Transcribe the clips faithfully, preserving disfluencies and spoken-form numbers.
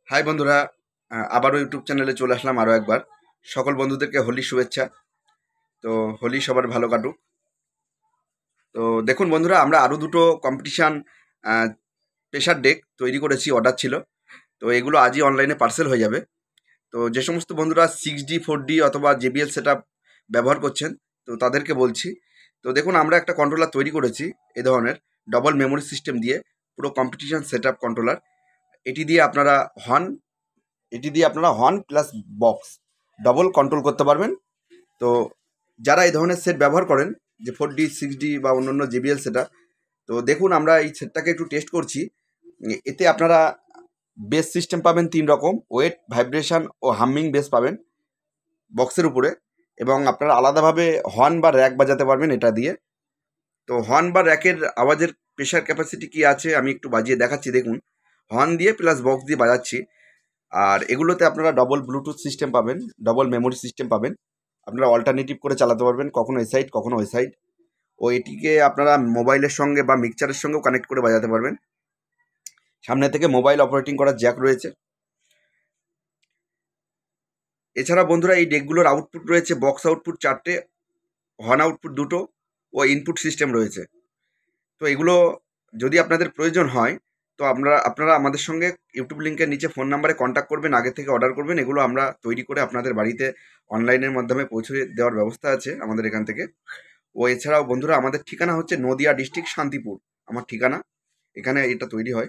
High বন্ধুরা, আহ, আবারও YouTube চ্যানেলে চলে আসলাম আরও একবার। সকল বন্ধুদেরকে হোলির শুভেচ্ছা। তো হোলি সবার ভালো কাটুক। তো দেখুন বন্ধুরা, আমরা আরও দুটো কম্পিটিশান প্রেশার ডেক তৈরি করেছি, অর্ডার ছিল। তো এগুলো আজই অনলাইনে পার্সেল হয়ে যাবে। তো যে সমস্ত বন্ধুরা সিক্স ডি ফোর ডি অথবা জেবিএল সেট ব্যবহার করছেন, তো তাদেরকে বলছি। তো দেখুন, আমরা একটা কন্ট্রোলার তৈরি করেছি এই ধরনের ডবল মেমোরি সিস্টেম দিয়ে, পুরো কম্পিটিশান সেট আপ কন্ট্রোলার। এটি দিয়ে আপনারা হর্ন এটি দিয়ে আপনারা horn plus box double control করতে পারবেন। তো যারা এই ধরনের সেট ব্যবহার করেন, যে ফোর ডি সিক্স ডি বা অন্যান্য জেবিএল সেটা, তো দেখুন আমরা এই সেটটাকে একটু টেস্ট করছি। এতে আপনারা বেস সিস্টেম পাবেন তিন রকম, ওয়েট, ভাইব্রেশন ও হামিং বেস পাবেন বক্সের উপরে, এবং আপনারা আলাদাভাবে হর্ন বা র্যাক বাজাতে পারবেন এটা দিয়ে। তো হর্ন বা র্যাকের আওয়াজের প্রেশার ক্যাপাসিটি কি আছে আমি একটু বাজিয়ে দেখাচ্ছি। দেখুন, হর্ন দিয়ে প্লাস বক্স দিয়ে বাজাচ্ছি। আর এগুলোতে আপনারা ডবল ব্লুটুথ সিস্টেম পাবেন, ডবল মেমোরি সিস্টেম পাবেন। আপনারা অল্টারনেটিভ করে চালাতে পারবেন, কখনো এই সাইড কখনো ওই সাইড। ও এটিকে আপনারা মোবাইলের সঙ্গে বা মিক্সচারের সঙ্গেও কানেক্ট করে বাজাতে পারবেন। সামনে থেকে মোবাইল অপারেটিং করার জ্যাক রয়েছে। এছাড়া বন্ধুরা, এই ডেকগুলোর আউটপুট রয়েছে বক্স আউটপুট চারটে, হর্ন আউটপুট দুটো ও ইনপুট সিস্টেম রয়েছে। তো এগুলো যদি আপনাদের প্রয়োজন হয়, তো আপনারা আপনারা আমাদের সঙ্গে ইউটিউব লিঙ্কের নিচে ফোন নাম্বারে কন্ট্যাক্ট করবেন, আগে থেকে অর্ডার করবেন। এগুলো আমরা তৈরি করে আপনাদের বাড়িতে অনলাইনের মাধ্যমে পৌঁছে দেওয়ার ব্যবস্থা আছে আমাদের এখান থেকে। ও এছাড়াও বন্ধুরা, আমাদের ঠিকানা হচ্ছে নদিয়া ডিস্ট্রিক্ট শান্তিপুর, আমার ঠিকানা। এখানে এটা তৈরি হয়।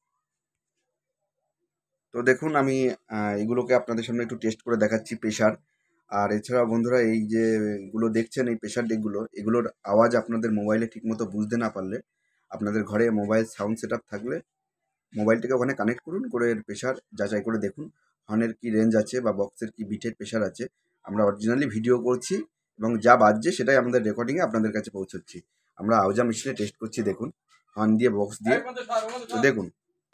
তো দেখুন, আমি আহ, এগুলোকে আপনাদের সামনে একটু টেস্ট করে দেখাচ্ছি প্রেশার। আর এছাড়াও বন্ধুরা, এই যে এগুলো দেখছেন, এই প্রেশার ডেকগুলো, এগুলোর আওয়াজ আপনাদের মোবাইলে ঠিকমতো বুঝতে না পারলে, আপনাদের ঘরে মোবাইল সাউন্ড সেট আপ থাকলে মোবাইলটিকে ওখানে কানেক্ট করুন, করে এর প্রেশার যাচাই করে দেখুন হর্নের কি রেঞ্জ আছে বা বক্সের কি বিটের প্রেশার আছে। আমরা অরিজিনালি ভিডিও করছি এবং যা বাজছে সেটাই আমাদের রেকর্ডিংয়ে আপনাদের কাছে পৌঁছচ্ছি। আমরা আওজা মেশিনে টেস্ট করছি, দেখুন হর্ন দিয়ে বক্স দিয়ে। তো দেখুন,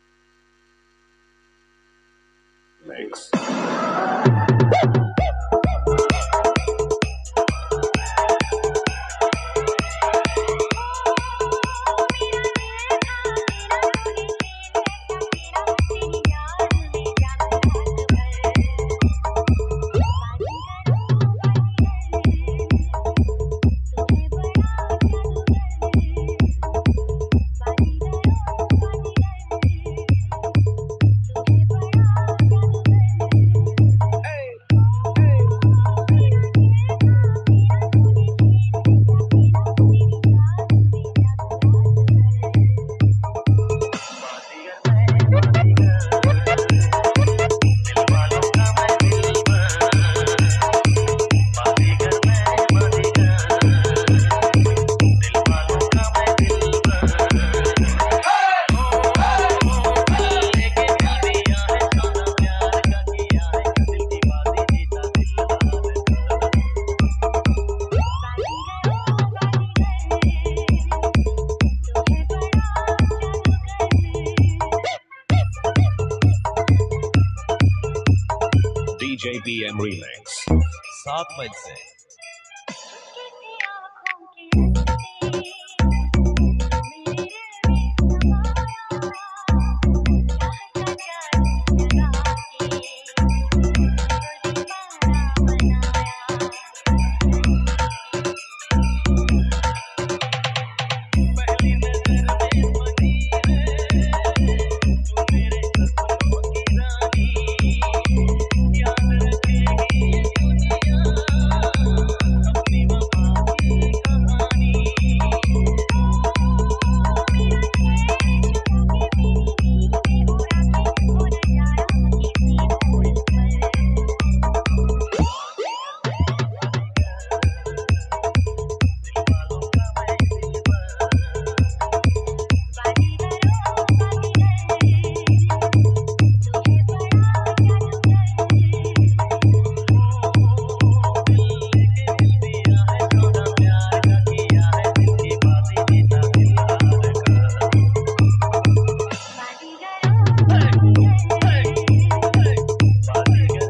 D J B M Remix सात मई से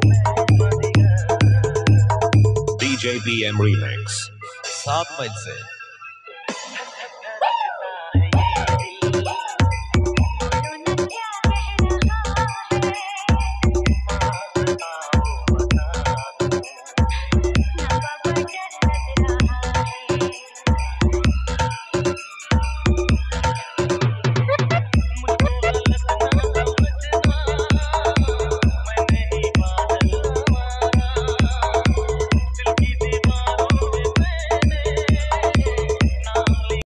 D J B M Remix सात मई से